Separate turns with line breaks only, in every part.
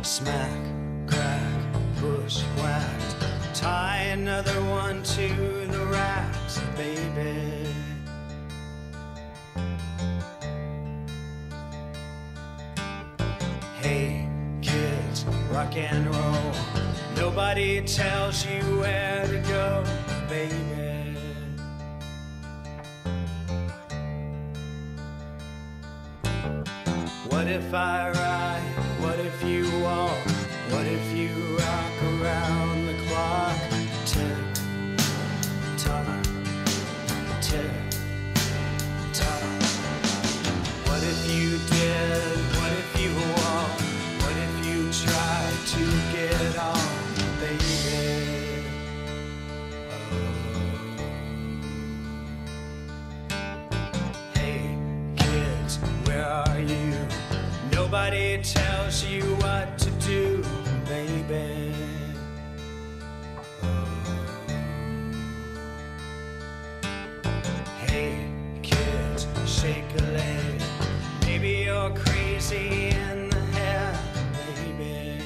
Smack, crack, bushwhacked. Tie another one to the racks, baby. Hey, kids, rock and roll. Nobody tells you where to go, baby. What if I ride? What if you walk? What if you rock around the clock? Tick tock, tick tock. What if you did? What if you walked? What if you tried to get on, baby? Oh. Hey, kids, where are you? Nobody tells you what to do, baby. Hey, kids, shake a leg. Maybe you're crazy in the head, baby.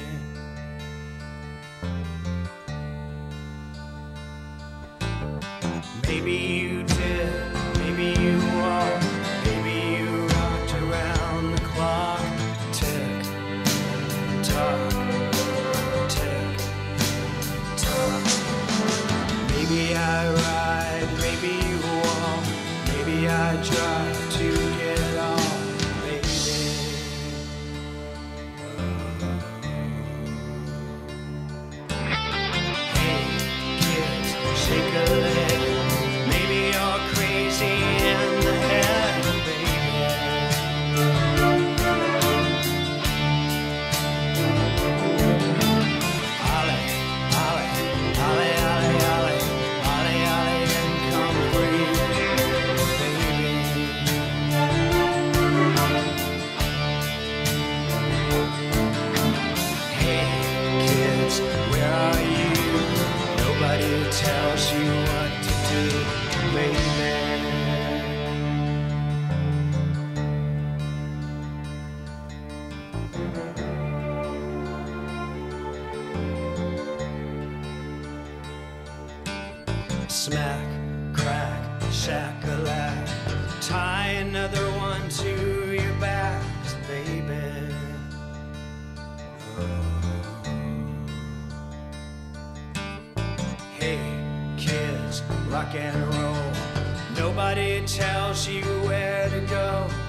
Maybe you did, maybe you walked, maybe you rocked around the clock. Tick tock, tick tock. Maybe I ride, maybe you walk, maybe I drive to get off, baby. Hey, kids, shake a leg. Maybe you're crazy in the head, baby. Ollie, ollie, ollie, ollie, ollie, ollie, ollie, and come free, baby. Hey, kids, where are you? Nobody tells you what to do, baby. Smack, crack, shack-a-lack. Tie another one to your backs, baby. Hey, kids, rock and roll. Nobody tells you where to go,